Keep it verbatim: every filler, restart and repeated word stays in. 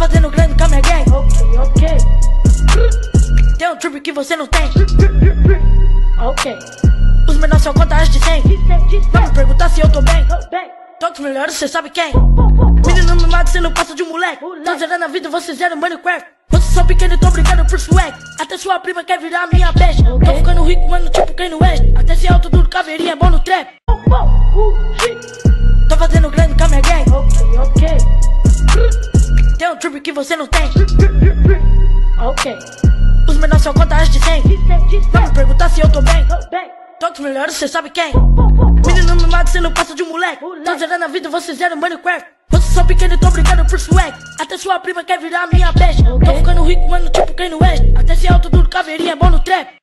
fazendo grande com a minha gang. Ok, ok. Tem um trip que você não tem. Ok. Os menores só contam as de cem. Vai me perguntar se eu tô bem. Tô bem. Todos os melhores, cê sabe quem. Pô, pô, pô. Menino mimado, cê não passa de um moleque. Tô zerando a vida, você zera Minecraft. Você só pequeno e tô brincando por swag. Até sua prima quer virar minha best. Ok. Tô ficando rico, mano, tipo quem no West. Até se alto duro, caveirinha é bom no trap. Pô, pô, uh, shit. Tô fazendo grande com a minha gang. Ok, ok. Tem um trip que você não tem. Ok. Os menores só contam as de cem. Vai me perguntar se eu tô bem. Tô bem. Todos os melhores, cê sabe quem. Pô, pô, pô. Menino mimado, cê não passa de um moleque. Tô zerando a vida, você zera Minecraft. Você só pequeno e tô brincando por swag. Até sua prima quer virar minha best. Ok. Tô ficando rico, mano, tipo quem no West. Até se alto duro, caveirinha é bom no trap.